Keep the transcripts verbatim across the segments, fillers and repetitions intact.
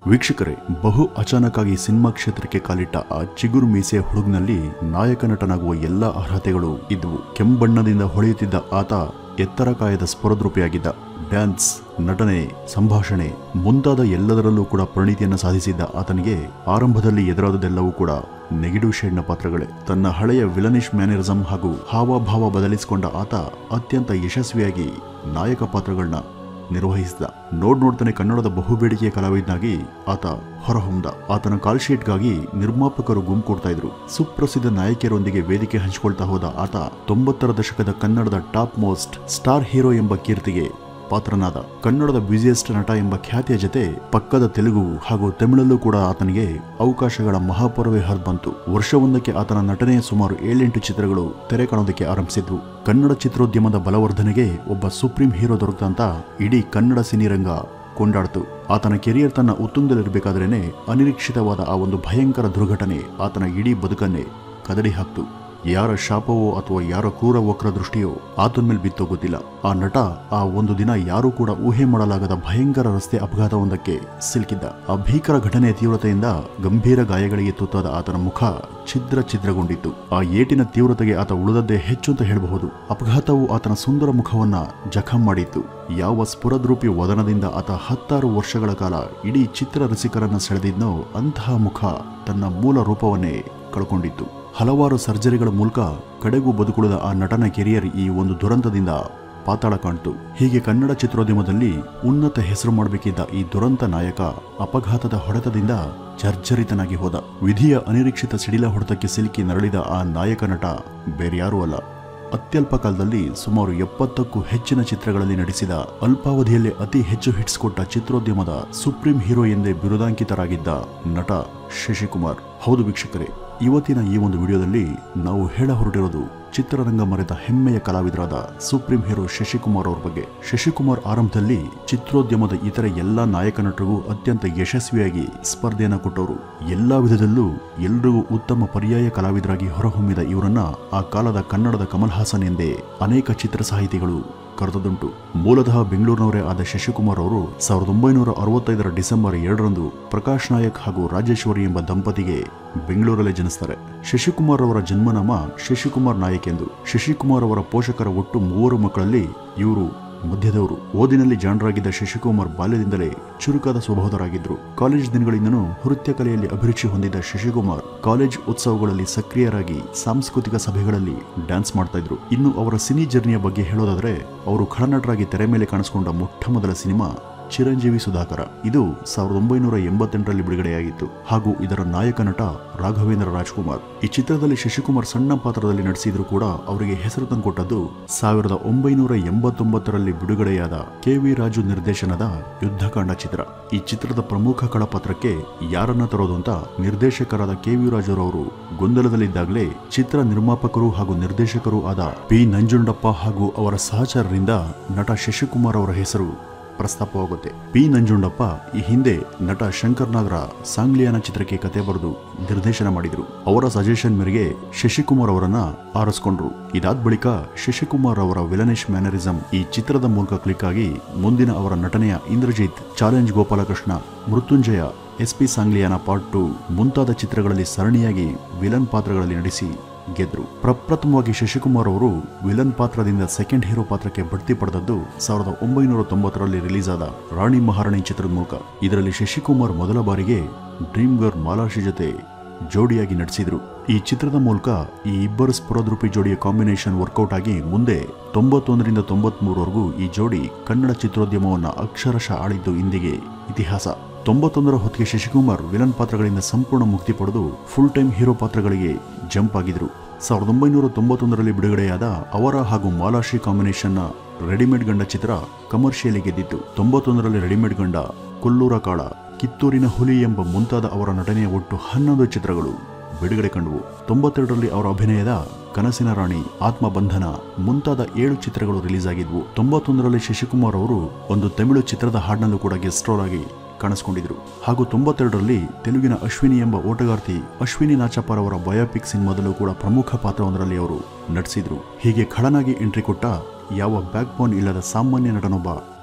ವೀಕ್ಷಕರೇ, ಬಹು ಅಚಾನಕ್ಕಾಗಿ ಸಿನಿಮಾ ಕ್ಷೇತ್ರಕ್ಕೆ ಕಾಲಿಟ್ಟ ಆ ಚಿಗುರು ಮೀಸೆಯ ಹುಡುಗನಲ್ಲಿ ನಾಯಕ ನಟನಾಗುವ ಎಲ್ಲಾ ಅರ್ಹತೆಗಳು ಇದ್ವು. ಕೆಂಬಣ್ಣದಿಂದ ಹೊಳೆಯುತ್ತಿದ್ದ ಆತ ಎತ್ತರ ಕಾಯದ ಸ್ಫುರದ್ರೂಪಿಯಾಗಿದ್ದ. ಡ್ಯಾನ್ಸ್, ನಟನೆ, ಸಂಭಾಷಣೆ ಮುಂತಾದ ಎಲ್ಲದರಲ್ಲೂ ಕೂಡ ಪರಿಣಿತಿಯನ್ನು ಸಾಧಿಸಿದ್ದ ಆತನಿಗೆ ಆರಂಭದಲ್ಲಿ ಎದುರಾದದೆಲ್ಲವೂ ಕೂಡ ನೆಗೆಟಿವ್ ಶೇಡ್ನ ಪಾತ್ರಗಳೇ. ತನ್ನ ಹಳೆಯ ವಿಲನಿಶ್ ಮ್ಯಾನರಿಸಂ ಹಾಗೂ ಹಾವಭಾವ ಬದಲಿಸಿಕೊಂಡ ಆತ ಅತ್ಯಂತ ಯಶಸ್ವಿಯಾಗಿ ನಾಯಕ ಪಾತ್ರಗಳನ್ನ ನಿರ್ವಹಿಸಿದ. ನೋಡ್ ನೋಡ್ತಾನೆ ಕನ್ನಡದ ಬಹುಬೇಡಿಕೆಯ ಕಲಾವಿದನಾಗಿ ಆತ ಹೊರಹೊಮ್ಮಿದ. ಆತನ ಕಾಲ್ ಶೀಟ್ಗಾಗಿ ನಿರ್ಮಾಪಕರು ಗುಂಪು ಕೊಡ್ತಾ ಇದ್ರು. ಸುಪ್ರಸಿದ್ಧ ನಾಯಕಿಯರೊಂದಿಗೆ ವೇದಿಕೆ ಹಂಚಿಕೊಳ್ತಾ ಹೋದ ಆತ ತೊಂಬತ್ತರ ದಶಕದ ಕನ್ನಡದ ಟಾಪ್ ಮೋಸ್ಟ್ ಸ್ಟಾರ್ ಹೀರೋ ಎಂಬ ಕೀರ್ತಿಗೆ ಪಾತ್ರನಾದ. ಕನ್ನಡದ ಬ್ಯುಸಿಯೆಸ್ಟ್ ನಟ ಎಂಬ ಖ್ಯಾತಿಯ ಜೊತೆ ಪಕ್ಕದ ತೆಲುಗು ಹಾಗೂ ತಮಿಳಲ್ಲೂ ಕೂಡ ಆತನಿಗೆ ಅವಕಾಶಗಳ ಮಹಾಪರ್ವೆ ಹರಿದು ವರ್ಷವೊಂದಕ್ಕೆ ಆತನ ನಟನೆಯ ಸುಮಾರು ಏಳೆಂಟು ಚಿತ್ರಗಳು ತೆರೆ ಕಾಣೋದಕ್ಕೆ ಆರಂಭಿಸಿದ್ವು. ಕನ್ನಡ ಚಿತ್ರೋದ್ಯಮದ ಬಲವರ್ಧನೆಗೆ ಒಬ್ಬ ಸುಪ್ರೀಂ ಹೀರೋ ದೊರಕಂತ ಇಡೀ ಕನ್ನಡ ಸಿನಿರಂಗ ಕೊಂಡಾಡ್ತು. ಆತನ ಕೆರಿಯರ್ ತನ್ನ ಉತ್ತುಂಗದಲ್ಲಿರಬೇಕಾದ್ರೇನೆ ಅನಿರೀಕ್ಷಿತವಾದ ಆ ಒಂದು ಭಯಂಕರ ದುರ್ಘಟನೆ ಆತನ ಇಡೀ ಬದುಕನ್ನೇ ಕದಡಿ ಹಾಕ್ತು. ಯಾರ ಶಾಪವೋ ಅಥವಾ ಯಾರ ಕ್ರೂರ ವಕ್ರ ದೃಷ್ಟಿಯೋ ಆತನ ಮೇಲೆ ಬಿತ್ತೋ ಗೊತ್ತಿಲ್ಲ. ಆ ನಟ ಆ ಒಂದು ದಿನ ಯಾರೂ ಕೂಡ ಊಹೆ ಮಾಡಲಾಗದ ಭಯಂಕರ ರಸ್ತೆ ಅಪಘಾತವೊಂದಕ್ಕೆ ಸಿಲುಕಿದ್ದ. ಆ ಭೀಕರ ಘಟನೆಯ ತೀವ್ರತೆಯಿಂದ ಗಂಭೀರ ಗಾಯಗಳಿಗೆ ತುತ್ತಾದ ಆತನ ಮುಖ ಛಿದ್ರ ಛಿದ್ರಗೊಂಡಿತ್ತು. ಆ ಏಟಿನ ತೀವ್ರತೆಗೆ ಆತ ಉಳಿದದ್ದೇ ಹೆಚ್ಚು ಅಂತ ಹೇಳಬಹುದು. ಅಪಘಾತವು ಆತನ ಸುಂದರ ಮುಖವನ್ನ ಜಖಂ ಮಾಡಿತ್ತು. ಯಾವ ಸ್ಫುರದ್ರೂಪಿ ವದನದಿಂದ ಆತ ಹತ್ತಾರು ವರ್ಷಗಳ ಕಾಲ ಇಡೀ ಚಿತ್ರ ರಸಿಕರನ್ನ ಸೆಳೆದಿದ್ನೋ ಅಂತಹ ಮುಖ ತನ್ನ ಮೂಲ ರೂಪವನ್ನೇ ಕಳ್ಕೊಂಡಿತ್ತು. ಹಲವಾರು ಸರ್ಜರಿಗಳ ಮೂಲಕ ಕಡೆಗೂ ಬದುಕುಳಿದ ಆ ನಟನ ಕೆರಿಯರ್ ಈ ಒಂದು ದುರಂತದಿಂದ ಪಾತಾಳ ಕಾಣ್ತು. ಹೀಗೆ ಕನ್ನಡ ಚಿತ್ರೋದ್ಯಮದಲ್ಲಿ ಉನ್ನತ ಹೆಸರು ಮಾಡಬೇಕಿದ್ದ ಈ ದುರಂತ ನಾಯಕ ಅಪಘಾತದ ಹೊಡೆತದಿಂದ ಜರ್ಜರಿತನಾಗಿ ಹೋದ. ವಿಧಿಯ ಅನಿರೀಕ್ಷಿತ ಸಿಡಿಲ ಹೊಡೆತಕ್ಕೆ ಸಿಲುಕಿ ನರಳಿದ ಆ ನಾಯಕ ನಟ ಬೇರ್ಯಾರೂ ಅಲ್ಲ. ಅತ್ಯಲ್ಪ ಕಾಲದಲ್ಲಿ ಸುಮಾರು ಎಪ್ಪತ್ತಕ್ಕೂ ಹೆಚ್ಚಿನ ಚಿತ್ರಗಳಲ್ಲಿ ನಟಿಸಿದ, ಅಲ್ಪಾವಧಿಯಲ್ಲೇ ಅತಿ ಹೆಚ್ಚು ಹಿಟ್ಸ್ ಕೊಟ್ಟ ಚಿತ್ರೋದ್ಯಮದ ಸುಪ್ರೀಂ ಹೀರೋ ಎಂದೇ ಬಿರುದಾಂಕಿತರಾಗಿದ್ದ ನಟ ಶಶಿಕುಮಾರ್. ಹೌದು ವೀಕ್ಷಕರೇ, ಇವತ್ತಿನ ಈ ಒಂದು ವಿಡಿಯೋದಲ್ಲಿ ನಾವು ಹೇಳ ಹೊರಟಿರೋದು ಚಿತ್ರರಂಗ ಮರೆತ ಹೆಮ್ಮೆಯ ಕಲಾವಿದರಾದ ಸುಪ್ರೀಂ ಹೀರೋ ಶಶಿಕುಮಾರ್ ಅವ್ರ ಬಗ್ಗೆ. ಶಶಿಕುಮಾರ್ ಆರಂಭದಲ್ಲಿ ಚಿತ್ರೋದ್ಯಮದ ಇತರ ಎಲ್ಲಾ ನಾಯಕ ನಟರಿಗೂ ಅತ್ಯಂತ ಯಶಸ್ವಿಯಾಗಿ ಸ್ಪರ್ಧೆಯನ್ನು ಕೊಟ್ಟವರು. ಎಲ್ಲಾ ವಿಧದಲ್ಲೂ ಎಲ್ರಿಗೂ ಉತ್ತಮ ಪರ್ಯಾಯ ಕಲಾವಿದರಾಗಿ ಹೊರಹೊಮ್ಮಿದ ಇವರನ್ನ ಆ ಕಾಲದ ಕನ್ನಡದ ಕಮಲ್ ಹಾಸನ್ ಎಂದೇ ಅನೇಕ ಚಿತ್ರ ಸಾಹಿತಿಗಳು ಕರೆದುದುಂಟು. ಮೂಲತಃ ಬೆಂಗಳೂರಿನವರೇ ಆದ ಶಶಿಕುಮಾರ್ ಅವರು ಸಾವಿರದ ಒಂಬೈನೂರ ಅರವತ್ತೈದರ ಡಿಸೆಂಬರ್ ಎರಡರಂದು ಪ್ರಕಾಶ್ ನಾಯಕ್ ಹಾಗೂ ರಾಜೇಶ್ವರಿ ಎಂಬ ದಂಪತಿಗೆ ಬೆಂಗಳೂರಲ್ಲೇ ಜನಿಸ್ತಾರೆ. ಶಶಿಕುಮಾರ್ ಅವರ ಜನ್ಮನಾಮ ಶಶಿಕುಮಾರ್ ನಾಯಕ್ ಎಂದು. ಶಶಿಕುಮಾರ್ ಅವರ ಪೋಷಕರ ಒಟ್ಟು ಮೂವರು ಮಕ್ಕಳಲ್ಲಿ ಇವರು ಮಧ್ಯದವರು. ಓದಿನಲ್ಲಿ ಜಾಣರಾಗಿದ್ದ ಶಶಿಕುಮಾರ್ ಬಾಲ್ಯದಿಂದಲೇ ಚುರುಕಾದ ಸ್ವಭಾವದರಾಗಿದ್ರು. ಕಾಲೇಜ್ ದಿನಗಳಿಂದನೂ ನೃತ್ಯ ಕಲೆಯಲ್ಲಿ ಅಭಿರುಚಿ ಹೊಂದಿದ್ದ ಶಶಿಕುಮಾರ್ ಕಾಲೇಜ್ ಉತ್ಸವಗಳಲ್ಲಿ ಸಕ್ರಿಯರಾಗಿ ಸಾಂಸ್ಕೃತಿಕ ಸಭೆಗಳಲ್ಲಿ ಡ್ಯಾನ್ಸ್ ಮಾಡ್ತಾ ಇದ್ರು. ಇನ್ನು ಅವರ ಸಿನಿ ಜರ್ನಿಯ ಬಗ್ಗೆ ಹೇಳೋದಾದ್ರೆ, ಅವರು ಖಳನಟರಾಗಿ ತೆರೆ ಮೇಲೆ ಕಾಣಿಸಿಕೊಂಡ ಮೊಟ್ಟ ಮೊದಲ ಸಿನಿಮಾ ಚಿರಂಜೀವಿ ಸುಧಾಕರ. ಇದು ಸಾವಿರದ ಒಂಬೈನೂರ ಎಂಬತ್ತೆಂಟರಲ್ಲಿ ಬಿಡುಗಡೆಯಾಗಿತ್ತು ಹಾಗೂ ಇದರ ನಾಯಕ ನಟ ರಾಘವೇಂದ್ರ ರಾಜ್ಕುಮಾರ್. ಈ ಚಿತ್ರದಲ್ಲಿ ಶಶಿಕುಮಾರ್ ಸಣ್ಣ ಪಾತ್ರದಲ್ಲಿ ನಟಿಸಿದ್ರು ಕೂಡ ಅವರಿಗೆ ಹೆಸರು ತಂದುಕೊಟ್ಟದ್ದು ಸಾವಿರದ ಒಂಬೈನೂರ ಎಂಬತ್ತೊಂಬತ್ತರಲ್ಲಿ ಬಿಡುಗಡೆಯಾದ ಕೆ ವಿ ರಾಜು ನಿರ್ದೇಶನದ ಯುದ್ಧಕಾಂಡ ಚಿತ್ರ. ಈ ಚಿತ್ರದ ಪ್ರಮುಖ ಕಳಪಾತ್ರಕ್ಕೆ ಯಾರನ್ನ ತರೋದು ಅಂತ ನಿರ್ದೇಶಕರಾದ ಕೆ ವಿ ರಾಜುರವರು ಗೊಂದಲದಲ್ಲಿದ್ದಾಗಲೇ ಚಿತ್ರ ನಿರ್ಮಾಪಕರು ಹಾಗೂ ನಿರ್ದೇಶಕರು ಆದ ಪಿ ನಂಜುಂಡಪ್ಪ ಹಾಗೂ ಅವರ ಸಹಚರರಿಂದ ನಟ ಶಶಿಕುಮಾರ್ ಅವರ ಹೆಸರು ಪ್ರಸ್ತಾಪವಾಗುತ್ತೆ. ಪಿ ನಂಜುಂಡಪ್ಪ ಈ ಹಿಂದೆ ನಟ ಶಂಕರ್ ನಾಗರ ಸಾಂಗ್ಲಿಯಾನ ಚಿತ್ರಕ್ಕೆ ಕತೆ ಬರೆದು ನಿರ್ದೇಶನ ಮಾಡಿದ್ರು. ಅವರ ಸಜೆಷನ್ ಮೇರೆಗೆ ಶಶಿಕುಮಾರ್ ಅವರನ್ನ ಆರಿಸಿಕೊಂಡ್ರು. ಇದಾದ ಬಳಿಕ ಶಶಿಕುಮಾರ್ ಅವರ ವಿಲನಿಶ್ ಮ್ಯಾನರಿಸಂ ಈ ಚಿತ್ರದ ಮೂಲಕ ಕ್ಲಿಕ್ ಆಗಿ ಮುಂದಿನ ಅವರ ನಟನೆಯ Indrajit, challenge Gopalakrishna, Mrityunjaya, S P Sangliyana part two ಮುಂತಾದ ಚಿತ್ರಗಳಲ್ಲಿ ಸರಣಿಯಾಗಿ ವಿಲನ್ ಪಾತ್ರಗಳಲ್ಲಿ ನಟಿಸಿ ಗೆದ್ರು. ಪ್ರಪ್ರಥಮವಾಗಿ ಶಶಿಕುಮಾರ್ ಅವರು ವಿಲನ್ ಪಾತ್ರದಿಂದ ಸೆಕೆಂಡ್ ಹೀರೋ ಪಾತ್ರಕ್ಕೆ ಬಡ್ತಿ ಪಡೆದದ್ದು ಸಾವಿರದ ಒಂಬೈನೂರ ತೊಂಬತ್ತರಲ್ಲಿ ರಿಲೀಸ್ ಆದ ರಾಣಿ ಮಹಾರಾಣಿ ಚಿತ್ರದ ಮೂಲಕ. ಇದರಲ್ಲಿ ಶಶಿಕುಮಾರ್ ಮೊದಲ ಬಾರಿಗೆ ಡ್ರೀಮ್ ಗರ್ಲ್ ಮಾಲಾಶ್ರೀ ಜೊತೆ ಜೋಡಿಯಾಗಿ ನಟಿಸಿದ್ರು. ಈ ಚಿತ್ರದ ಮೂಲಕ ಈ ಇಬ್ಬರು ಸ್ಫುರದ್ರೂಪಿ ಜೋಡಿಯ ಕಾಂಬಿನೇಷನ್ ವರ್ಕೌಟ್ ಆಗಿ ಮುಂದೆ ತೊಂಬತ್ತೊಂದರಿಂದ ತೊಂಬತ್ ಮೂರವರೆಗೂ ಈ ಜೋಡಿ ಕನ್ನಡ ಚಿತ್ರೋದ್ಯಮವನ್ನ ಅಕ್ಷರಶಃ ಆಳಿದ್ದು ಇಂದಿಗೆ ಇತಿಹಾಸ. ತೊಂಬತ್ತೊಂದರ ಹೊತ್ತಿಗೆ ಶಶಿಕುಮಾರ್ ವಿಲನ್ ಪಾತ್ರಗಳಿಂದ ಸಂಪೂರ್ಣ ಮುಕ್ತಿ ಪಡೆದು ಫುಲ್ ಟೈಮ್ ಹೀರೋ ಪಾತ್ರಗಳಿಗೆ ಜಂಪ್ ಆಗಿದ್ರು. ಸಾವಿರದ ಒಂಬೈನೂರ ತೊಂಬತ್ತೊಂದರಲ್ಲಿ ಬಿಡುಗಡೆಯಾದ ಅವರ ಹಾಗೂ ಮಾಲಾಶ್ರೀ ಕಾಂಬಿನೇಷನ್ನ ರೆಡಿಮೇಡ್ ಗಂಡ ಚಿತ್ರ ಕಮರ್ಷಿಯಲಿ ಗೆದ್ದಿತ್ತು. ತೊಂಬತ್ತೊಂದರಲ್ಲಿ ರೆಡಿಮೇಡ್ ಗಂಡ, ಕೊಲ್ಲೂರ ಕಾಳ, ಕಿತ್ತೂರಿನ ಹುಲಿ ಎಂಬ ಮುಂತಾದ ಅವರ ನಟನೆಯ ಒಟ್ಟು ಹನ್ನೊಂದು ಚಿತ್ರಗಳು ಬಿಡುಗಡೆ ಕಂಡವು. ತೊಂಬತ್ತೆರಡರಲ್ಲಿ ಅವರ ಅಭಿನಯದ ಕನಸಿನ ರಾಣಿ, ಆತ್ಮಬಂಧನ ಮುಂತಾದ ಏಳು ಚಿತ್ರಗಳು ರಿಲೀಸ್ ಆಗಿದ್ವು. ತೊಂಬತ್ತೊಂದರಲ್ಲಿ ಶಶಿಕುಮಾರ್ ಅವರು ಒಂದು ತಮಿಳು ಚಿತ್ರದ ಹಾಡಿನಲ್ಲೂ ಕೂಡ ಗೆಸ್ಟ್ ರೋಲ್ ಆಗಿ ಕಾಣಿಸಿಕೊಂಡಿದ್ರು. ಹಾಗೂ ತೊಂಬತ್ತೆರಡರಲ್ಲಿ ತೆಲುಗಿನ ಅಶ್ವಿನಿ ಎಂಬ ಓಟಗಾರ್ತಿ ಅಶ್ವಿನಿ ನಾಚಪ್ಪರ್ ಅವರ ಬಯೋಪಿಕ್ ಸಿನಿಮಾದಲ್ಲೂ ಕೂಡ ಪ್ರಮುಖ ಪಾತ್ರವೊಂದರಲ್ಲಿ ಅವರು ನಟಿಸಿದ್ರು. ಹೀಗೆ ಖಳನಾಗಿ ಎಂಟ್ರಿ ಕೊಟ್ಟ ಯಾವ ಬ್ಯಾಕ್ ಬೋನ್ ಇಲ್ಲದ ಸಾಮಾನ್ಯ ನಟನೊಬ್ಬ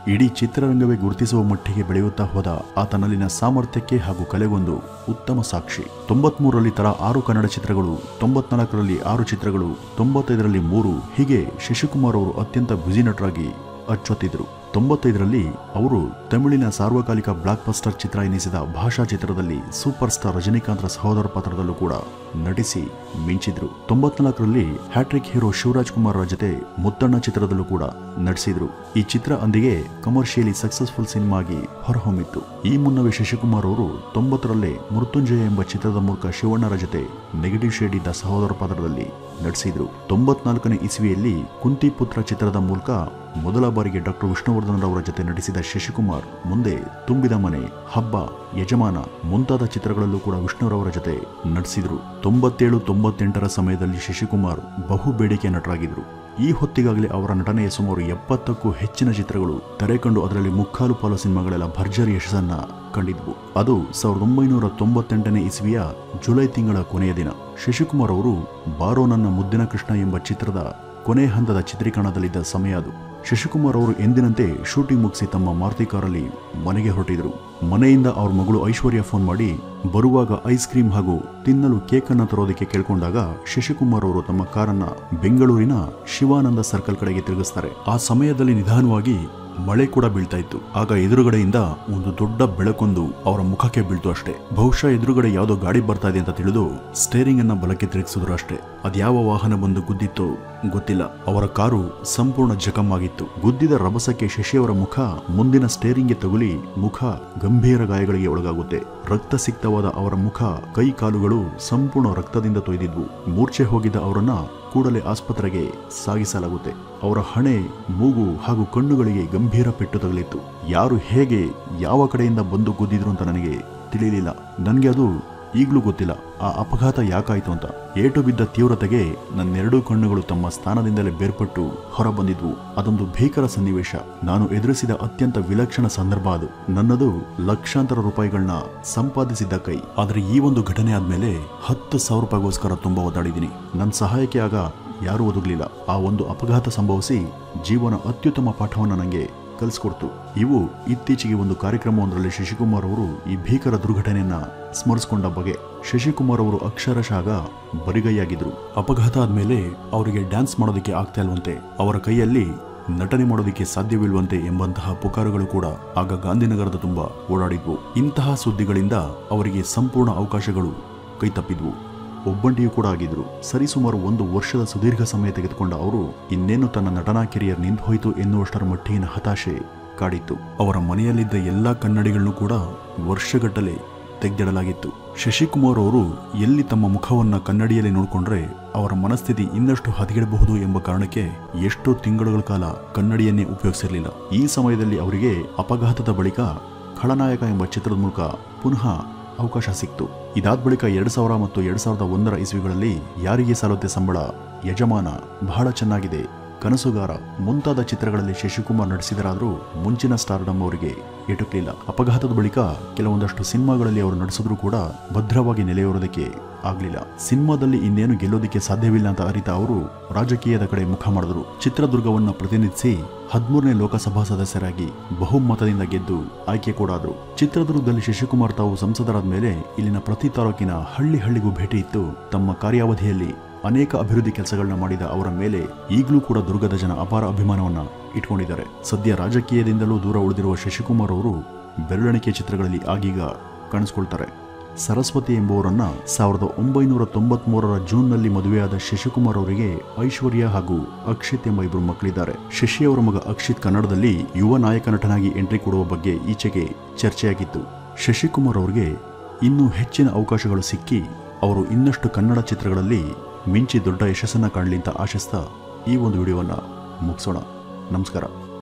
ಇಡೀ ಚಿತ್ರರಂಗವೇ ಗುರುತಿಸುವ ಮಟ್ಟಿಗೆ ಬೆಳೆಯುತ್ತಾ ಹೋದ ಆತನಲ್ಲಿನ ಸಾಮರ್ಥ್ಯಕ್ಕೆ ಹಾಗೂ ಕಲೆಗೊಂದು ಉತ್ತಮ ಸಾಕ್ಷಿ. ತೊಂಬತ್ಮೂರರಲ್ಲಿ ತಲಾ ಆರು ಕನ್ನಡ ಚಿತ್ರಗಳು, ತೊಂಬತ್ನಾಲ್ಕರಲ್ಲಿ ಆರು ಚಿತ್ರಗಳು, ತೊಂಬತ್ತೈದರಲ್ಲಿ ಮೂರು, ಹೀಗೆ ಶಶಿಕುಮಾರ್ ಅವರು ಅತ್ಯಂತ ಬ್ಯುಸಿ ನಟರಾಗಿ ಅಚ್ಚೊತ್ತಿದ್ರು. ತೊಂಬತ್ತೈದರಲ್ಲಿ ಅವರು ತಮಿಳಿನ ಸಾರ್ವಕಾಲಿಕ ಬ್ಲಾಕ್ ಬಸ್ಟರ್ ಚಿತ್ರ ಎನಿಸಿದ ಭಾಷಾ ಚಿತ್ರದಲ್ಲಿ ಸೂಪರ್ ಸ್ಟಾರ್ ರಜನಿಕಾಂತ್ರ ಸಹೋದರ ಪಾತ್ರದಲ್ಲೂ ಕೂಡ ನಟಿಸಿ ಮಿಂಚಿದ್ರು. ತೊಂಬತ್ನಾಲ್ಕರಲ್ಲಿ ಹ್ಯಾಟ್ರಿಕ್ ಹೀರೋ ಶಿವರಾಜ್ ಕುಮಾರ್ ಜೊತೆ ಮುತ್ತಣ್ಣ ಚಿತ್ರದಲ್ಲೂ ಕೂಡ ನಟಿಸಿದ್ರು. ಈ ಚಿತ್ರ ಅಂದಿಗೆ ಕಮರ್ಷಿಯಲಿ ಸಕ್ಸಸ್ಫುಲ್ ಸಿನಿಮಾ ಆಗಿ ಹೊರಹೊಮ್ಮಿತ್ತು. ಈ ಮುನ್ನವೇ ಶಶಿಕುಮಾರ್ ಅವರು ತೊಂಬತ್ತರಲ್ಲೇ ಮೃತ್ಯುಂಜಯ ಎಂಬ ಚಿತ್ರದ ಮೂಲಕ ಶಿವಣ್ಣರ ಜೊತೆ ನೆಗೆಟಿವ್ ಶೇಡ್ ಇದ್ದ ಸಹೋದರ ಪಾತ್ರದಲ್ಲಿ ನಟಿಸಿದ್ರು. ತೊಂಬತ್ನಾಲ್ಕನೇ ಇಸ್ವಿಯಲ್ಲಿ ಕುಂತಿಪುತ್ರ ಚಿತ್ರದ ಮೂಲಕ ಮೊದಲ ಬಾರಿಗೆ ಡಾಕ್ಟರ್ ವಿಷ್ಣುವರ್ಧನ್ ಅವರ ಜೊತೆ ನಟಿಸಿದ ಶಶಿಕುಮಾರ್ ಮುಂದೆ ತುಂಬಿದ ಮನೆ, ಹಬ್ಬ, ಯಜಮಾನ ಮುಂತಾದ ಚಿತ್ರಗಳಲ್ಲೂ ಕೂಡ ವಿಷ್ಣುರವರ ಜೊತೆ ನಟಿಸಿದ್ರು. ತೊಂಬತ್ತೇಳು ತೊಂಬತ್ತೆಂಟರ ಸಮಯದಲ್ಲಿ ಶಶಿಕುಮಾರ್ ಬಹು ಬೇಡಿಕೆ ನಟರಾಗಿದ್ರು. ಈ ಹೊತ್ತಿಗಾಗಲೇ ಅವರ ನಟನೆಯ ಸುಮಾರು ಎಪ್ಪತ್ತಕ್ಕೂ ಹೆಚ್ಚಿನ ಚಿತ್ರಗಳು ತೆರೆಕಂಡು ಅದರಲ್ಲಿ ಮುಕ್ಕಾಲು ಪಾಲು ಸಿನಿಮಾಗಳೆಲ್ಲ ಭರ್ಜರಿ ಯಶಸ್ಸನ್ನ ಕಂಡಿದ್ವು. ಅದು ಸಾವಿರದ ಒಂಬೈನೂರ ತೊಂಬತ್ತೆಂಟನೇ ಇಸ್ವಿಯ ಜುಲೈ ತಿಂಗಳ ಕೊನೆಯ ದಿನ. ಶಶಿಕುಮಾರ್ ಅವರು ಬಾರೋ ನನ್ನ ಮುದ್ದಿನ ಕೃಷ್ಣ ಎಂಬ ಚಿತ್ರದ ಕೊನೆ ಹಂತದ ಚಿತ್ರೀಕರಣದಲ್ಲಿದ್ದ ಸಮಯ ಅದು. ಶಶಿಕುಮಾರ್ ಅವರು ಎಂದಿನಂತೆ ಶೂಟಿಂಗ್ ಮುಗಿಸಿ ತಮ್ಮ ಮಾರುತಿ ಕಾರಲ್ಲಿ ಮನೆಗೆ ಹೊರಟಿದ್ರು. ಮನೆಯಿಂದ ಅವ್ರ ಮಗಳು ಐಶ್ವರ್ಯ ಫೋನ್ ಮಾಡಿ ಬರುವಾಗ ಐಸ್ ಕ್ರೀಮ್ ಹಾಗೂ ತಿನ್ನಲು ಕೇಕ್ ಅನ್ನ ತರೋದಕ್ಕೆ ಕೇಳ್ಕೊಂಡಾಗ ಶಶಿಕುಮಾರ್ ಅವರು ತಮ್ಮ ಕಾರನ್ನ ಬೆಂಗಳೂರಿನ ಶಿವಾನಂದ ಸರ್ಕಲ್ ಕಡೆಗೆ ತಿರುಗಿಸ್ತಾರೆ. ಆ ಸಮಯದಲ್ಲಿ ನಿಧಾನವಾಗಿ ಮಳೆ ಕೂಡ ಬೀಳ್ತಾ ಇತ್ತು. ಆಗ ಎದುರುಗಡೆಯಿಂದ ಒಂದು ದೊಡ್ಡ ಬೆಳಕೊಂದು ಅವರ ಮುಖಕ್ಕೆ ಬೀಳ್ತು ಅಷ್ಟೇ. ಬಹುಶಃ ಎದುರುಗಡೆ ಯಾವುದೋ ಗಾಡಿ ಬರ್ತಾ ಇದೆ ಅಂತ ತಿಳಿದು ಸ್ಟೇರಿಂಗ್ ಅನ್ನ ಬಲಕ್ಕೆ ತಿರುಗಿಸಿದ್ರು ಅಷ್ಟೇ. ಅದ್ಯಾವ ವಾಹನ ಬಂದು ಗುದ್ದಿತ್ತೋ ಗೊತ್ತಿಲ್ಲ. ಅವರ ಕಾರು ಸಂಪೂರ್ಣ ಜಖಂ ಆಗಿತ್ತು. ಗುದ್ದಿದ ರಭಸಕ್ಕೆ ಶಶಿಯವರ ಮುಖ ಮುಂದಿನ ಸ್ಟೇರಿಂಗ್ಗೆ ತಗುಲಿ ಮುಖ ಗಂಭೀರ ಗಾಯಗಳಿಗೆ ಒಳಗಾಗುತ್ತೆ. ರಕ್ತ ಸಿಕ್ತವಾದ ಅವರ ಮುಖ, ಕೈ ಕಾಲುಗಳು ಸಂಪೂರ್ಣ ರಕ್ತದಿಂದ ತೊಯ್ದಿದ್ವು. ಮೂರ್ಛೆ ಹೋಗಿದ್ದ ಅವರನ್ನ ಕೂಡಲೇ ಆಸ್ಪತ್ರೆಗೆ ಸಾಗಿಸಲಾಗುತ್ತೆ. ಅವರ ಹಣೆ, ಮೂಗು ಹಾಗೂ ಕಣ್ಣುಗಳಿಗೆ ಗಂಭೀರ ಪೆಟ್ಟು ತಗಲಿತ್ತು. ಯಾರು ಹೇಗೆ ಯಾವ ಕಡೆಯಿಂದ ಬಂದು ಗುದ್ದಿದ್ರು ಅಂತ ನನಗೆ ತಿಳಿಯಲಿಲ್ಲ. ನನಗೆ ಅದು ಈಗಲೂ ಗೊತ್ತಿಲ್ಲ ಆ ಅಪಘಾತ ಯಾಕಾಯ್ತು ಅಂತ. ಏಟು ಬಿದ್ದ ತೀವ್ರತೆಗೆ ನನ್ನೆರಡೂ ಕಣ್ಣುಗಳು ತಮ್ಮ ಸ್ಥಾನದಿಂದಲೇ ಬೇರ್ಪಟ್ಟು ಹೊರಬಂದಿದ್ವು. ಅದೊಂದು ಭೀಕರ ಸನ್ನಿವೇಶ. ನಾನು ಎದುರಿಸಿದ ಅತ್ಯಂತ ವಿಲಕ್ಷಣ ಸಂದರ್ಭ ಅದು. ನನ್ನದು ಲಕ್ಷಾಂತರ ರೂಪಾಯಿಗಳನ್ನ ಸಂಪಾದಿಸಿದ್ದ ಕೈ. ಆದರೆ ಈ ಒಂದು ಘಟನೆ ಆದ್ಮೇಲೆ ಹತ್ತು ಸಾವಿರ ರೂಪಾಯಿಗೋಸ್ಕರ ತುಂಬಾ ಒದ್ದಾಡಿದ್ದೀನಿ. ನನ್ನ ಸಹಾಯಕ್ಕೆ ಆಗ ಯಾರೂ ಒದಗಲಿಲ್ಲ. ಆ ಒಂದು ಅಪಘಾತ ಸಂಭವಿಸಿ ಜೀವನ ಅತ್ಯುತ್ತಮ ಪಾಠವನ್ನು ನನಗೆ ಕಲಿಸ್ಕೊಡ್ತು. ಇವು ಇತ್ತೀಚೆಗೆ ಒಂದು ಕಾರ್ಯಕ್ರಮವೊಂದರಲ್ಲಿ ಶಶಿಕುಮಾರ್ ಅವರು ಈ ಭೀಕರ ದುರ್ಘಟನೆಯನ್ನ ಸ್ಮರಿಸಿಕೊಂಡ ಬಗೆ. ಶಶಿಕುಮಾರ್ ಅವರು ಅಕ್ಷರಶಃ ಬರಿಗೈಯಾಗಿದ್ರು. ಅಪಘಾತ ಆದ್ಮೇಲೆ ಅವರಿಗೆ ಡ್ಯಾನ್ಸ್ ಮಾಡೋದಕ್ಕೆ ಆಗ್ತಾ ಇಲ್ವಂತೆ, ಅವರ ಕೈಯಲ್ಲಿ ನಟನೆ ಮಾಡೋದಕ್ಕೆ ಸಾಧ್ಯವಿಲ್ವಂತೆ ಎಂಬಂತಹ ಪುಕಾರುಗಳು ಕೂಡ ಆಗ ಗಾಂಧಿನಗರದ ತುಂಬಾ ಓಡಾಡಿದ್ವು. ಇಂತಹ ಸುದ್ದಿಗಳಿಂದ ಅವರಿಗೆ ಸಂಪೂರ್ಣ ಅವಕಾಶಗಳು ಕೈತಪ್ಪಿದ್ವು. ಒಬ್ಬಂಟಿಯೂ ಕೂಡ ಆಗಿದ್ರು. ಸರಿಸುಮಾರು ಒಂದು ವರ್ಷದ ಸುದೀರ್ಘ ಸಮಯ ತೆಗೆದುಕೊಂಡ ಅವರು ಇನ್ನೇನು ತನ್ನ ನಟನಾ ಕೆರಿಯರ್ ನಿಂತು ಹೋಯಿತು ಎನ್ನುವಷ್ಟರ ಮಟ್ಟಿನ ಹತಾಶೆ ಕಾಡಿತ್ತು. ಅವರ ಮನೆಯಲ್ಲಿದ್ದ ಎಲ್ಲಾ ಕನ್ನಡಿಗಳನ್ನು ಕೂಡ ವರ್ಷಗಟ್ಟಲೆ ತೆಗೆದಿಡಲಾಗಿತ್ತು. ಶಶಿಕುಮಾರ್ ಅವರು ಎಲ್ಲಿ ತಮ್ಮ ಮುಖವನ್ನ ಕನ್ನಡಿಯಲ್ಲಿ ನೋಡಿಕೊಂಡ್ರೆ ಅವರ ಮನಸ್ಥಿತಿ ಇನ್ನಷ್ಟು ಹದಗೆಡಬಹುದು ಎಂಬ ಕಾರಣಕ್ಕೆ ಎಷ್ಟೋ ತಿಂಗಳುಗಳ ಕಾಲ ಕನ್ನಡಿಯನ್ನೇ ಉಪಯೋಗಿಸಿರಲಿಲ್ಲ. ಈ ಸಮಯದಲ್ಲಿ ಅವರಿಗೆ ಅಪಘಾತದ ಬಳಿಕ ಖಳನಾಯಕ ಎಂಬ ಚಿತ್ರದ ಮೂಲಕ ಪುನಃ ಅವಕಾಶ ಸಿಕ್ತು. ಇದಾದ ಬಳಿಕ ಎರಡ್ ಸಾವಿರ ಮತ್ತು ಎರಡ್ ಸಾವಿರದ ಒಂದರ ಇಸ್ವಿಗಳಲ್ಲಿ ಯಾರಿಗೆ ಸಾಲುತ್ತೆ ಸಂಬಳ, ಯಜಮಾನ, ಬಹಳ ಚೆನ್ನಾಗಿದೆ, ಕನಸುಗಾರ ಮುಂತಾದ ಚಿತ್ರಗಳಲ್ಲಿ ಶಶಿಕುಮಾರ್ ನಟಿಸಿದರಾದರೂ ಮುಂಚಿನ ಸ್ಟಾರ್ಡಮ್ ಅವರಿಗೆ ಎಟುಕಲಿಲ್ಲ. ಅಪಘಾತದ ಬಳಿಕ ಕೆಲವೊಂದಷ್ಟು ಸಿನಿಮಾಗಳಲ್ಲಿ ಅವರು ನಟಿಸಿದ್ರೂ ಕೂಡ ಭದ್ರವಾಗಿ ನೆಲೆಯೂರೋದಕ್ಕೆ ಆಗ್ಲಿಲ್ಲ. ಸಿನಿಮಾದಲ್ಲಿ ಇನ್ನೇನು ಗೆಲ್ಲೋದಕ್ಕೆ ಸಾಧ್ಯವಿಲ್ಲ ಅಂತ ಅರಿತ ಅವರು ರಾಜಕೀಯದ ಕಡೆ ಮುಖ ಮಾಡಿದ್ರು. ಚಿತ್ರದುರ್ಗವನ್ನ ಪ್ರತಿನಿಧಿಸಿ ಹದಿಮೂರನೇ ಲೋಕಸಭಾ ಸದಸ್ಯರಾಗಿ ಬಹುಮತದಿಂದ ಗೆದ್ದು ಆಯ್ಕೆ ಕೂಡ ಆದ್ರು. ಚಿತ್ರದುರ್ಗದಲ್ಲಿ ಶಶಿಕುಮಾರ್ ತಾವು ಸಂಸದರಾದ ಮೇಲೆ ಇಲ್ಲಿನ ಪ್ರತಿ ತಾಲೂಕಿನ ಹಳ್ಳಿ ಹಳ್ಳಿಗೂ ಭೇಟಿ ಇತ್ತು. ತಮ್ಮ ಕಾರ್ಯಾವಧಿಯಲ್ಲಿ ಅನೇಕ ಅಭಿವೃದ್ಧಿ ಕೆಲಸಗಳನ್ನ ಮಾಡಿದ ಅವರ ಮೇಲೆ ಈಗಲೂ ಕೂಡ ದುರ್ಗದ ಜನ ಅಪಾರ ಅಭಿಮಾನವನ್ನ ಇಟ್ಕೊಂಡಿದ್ದಾರೆ. ಸದ್ಯ ರಾಜಕೀಯದಿಂದಲೂ ದೂರ ಉಳಿದಿರುವ ಶಶಿಕುಮಾರ್ ಅವರು ಬೆರಳೆಣಿಕೆ ಚಿತ್ರಗಳಲ್ಲಿ ಆಗೀಗ ಕಾಣಿಸ್ಕೊಳ್ತಾರೆ. ಸರಸ್ವತಿ ಎಂಬುವರನ್ನ ಸಾವಿರದ ಒಂಬೈನೂರ ತೊಂಬತ್ ಮೂರರ ಜೂನ್ನಲ್ಲಿ ಮದುವೆಯಾದ ಶಶಿಕುಮಾರ್ ಅವರಿಗೆ ಐಶ್ವರ್ಯ ಹಾಗೂ ಅಕ್ಷಿತ್ ಎಂಬ ಇಬ್ಬರು ಮಕ್ಕಳಿದ್ದಾರೆ. ಶಶಿ ಅವರ ಮಗ ಅಕ್ಷಿತ್ ಕನ್ನಡದಲ್ಲಿ ಯುವ ನಾಯಕ ನಟನಾಗಿ ಎಂಟ್ರಿ ಕೊಡುವ ಬಗ್ಗೆ ಈಚೆಗೆ ಚರ್ಚೆಯಾಗಿತ್ತು. ಶಶಿಕುಮಾರ್ ಅವರಿಗೆ ಇನ್ನೂ ಹೆಚ್ಚಿನ ಅವಕಾಶಗಳು ಸಿಕ್ಕಿ ಅವರು ಇನ್ನಷ್ಟು ಕನ್ನಡ ಚಿತ್ರಗಳಲ್ಲಿ ಮಿಂಚಿ ದೊಡ್ಡ ಯಶಸ್ಸನ್ನ ಕಾಣಲಿ ಅಂತ ಆಶಿಸ್ತಾ ಈ ಒಂದು ವಿಡಿಯೋವನ್ನ ಮುಗಿಸೋಣ. ನಮಸ್ಕಾರ.